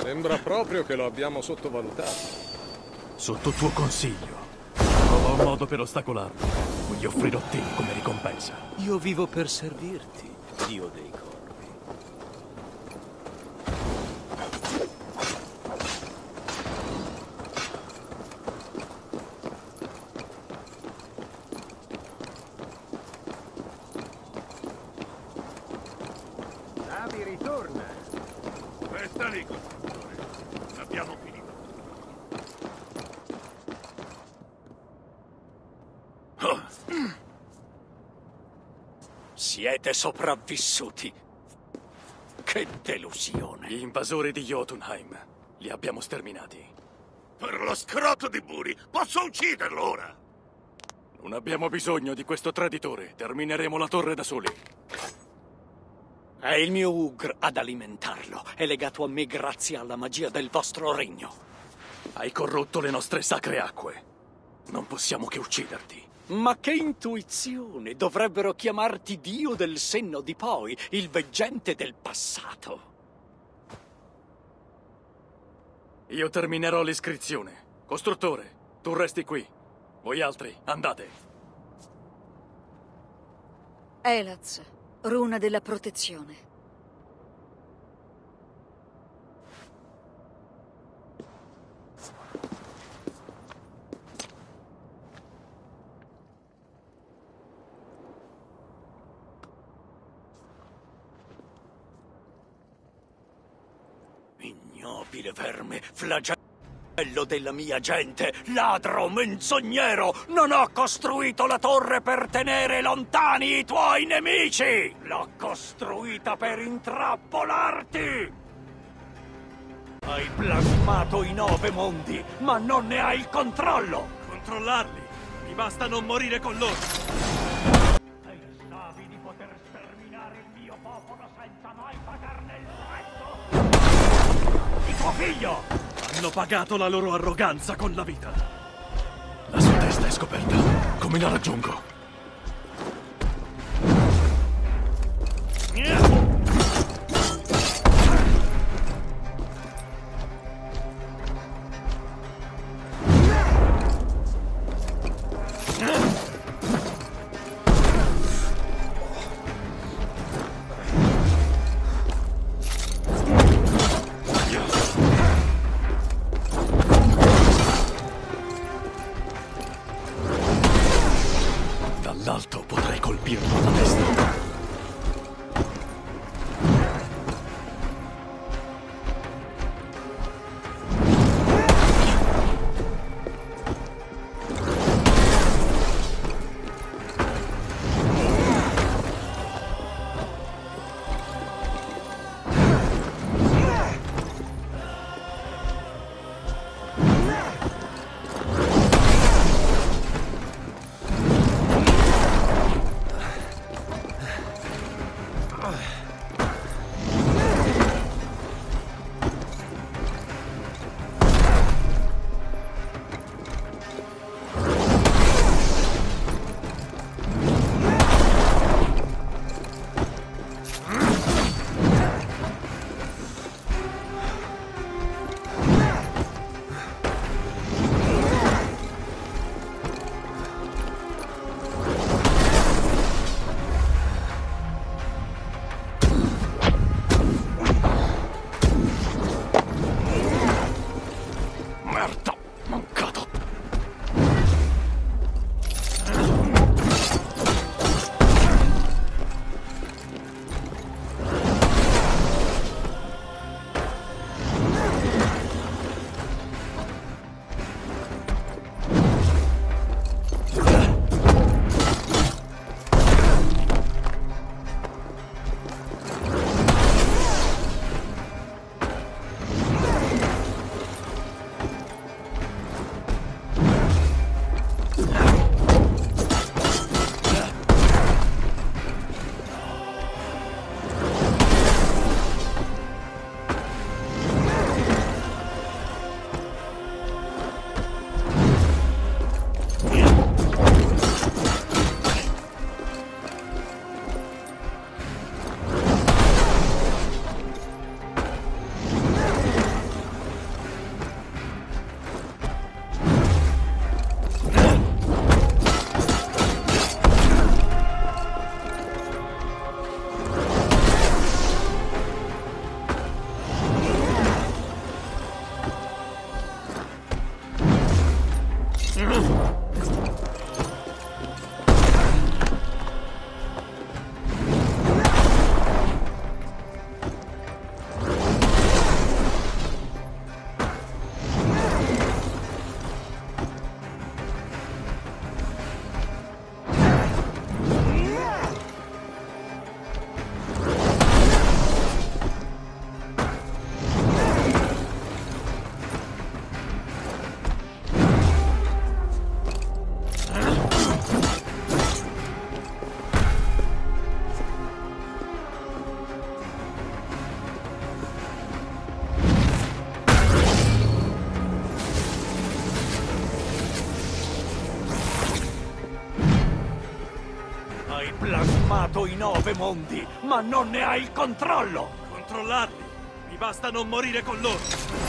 Sembra proprio che lo abbiamo sottovalutato. Sotto tuo consiglio. Trova un modo per ostacolarlo. O gli offrirò te come ricompensa. Io vivo per servirti, dio dei corpi. Navi ritorna. Resta lì, costruttore. Abbiamo finito. Siete sopravvissuti. Che delusione. Gli invasori di Jotunheim. Li abbiamo sterminati. Per lo scroto di Buri, posso ucciderlo ora! Non abbiamo bisogno di questo traditore. Termineremo la torre da soli. È il mio Ugr ad alimentarlo. È legato a me grazie alla magia del vostro regno. Hai corrotto le nostre sacre acque. Non possiamo che ucciderti. Ma che intuizione! Dovrebbero chiamarti Dio del senno di poi, il veggente del passato. Io terminerò l'iscrizione. Costruttore, tu resti qui. Voi altri, andate. Elaz, runa della protezione. Ignobile verme, flagello della mia gente, ladro, menzognero! Non ho costruito la torre per tenere lontani i tuoi nemici! L'ho costruita per intrappolarti! Hai plasmato i 9 mondi, ma non ne hai il controllo! Controllarli! Mi basta non morire con loro! Pensavi di poter sterminare il mio popolo senza mai pagarne il prezzo? Di tuo figlio! Hanno pagato la loro arroganza con la vita. La sua testa è scoperta. Come la raggiungo? Dall'alto potrei colpirlo alla testa. plasmato i 9 mondi, ma non ne hai il controllo! Controllarli! Mi basta non morire con loro!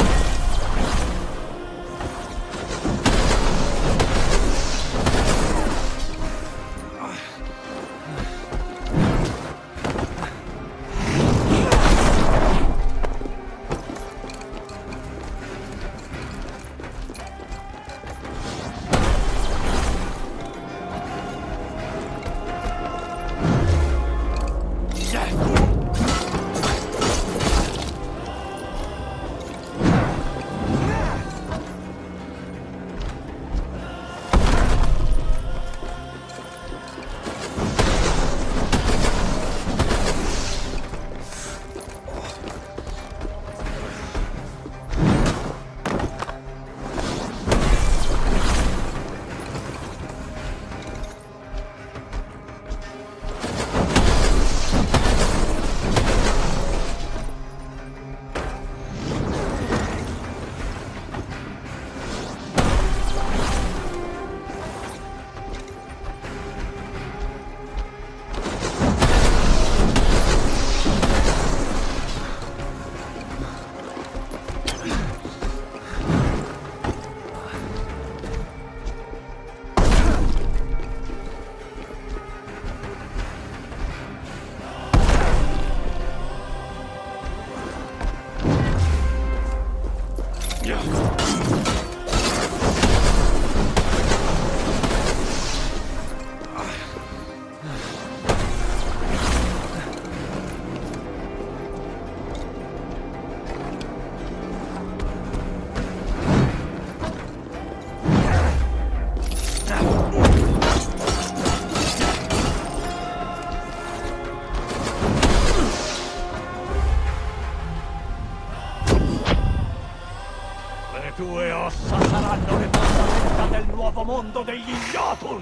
Le tue ossa saranno le fondamenta del nuovo mondo degli Jotun!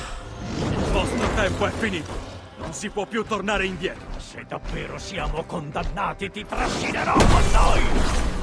Il vostro tempo è finito! Non si può più tornare indietro! Se davvero siamo condannati, ti trascinerò con noi!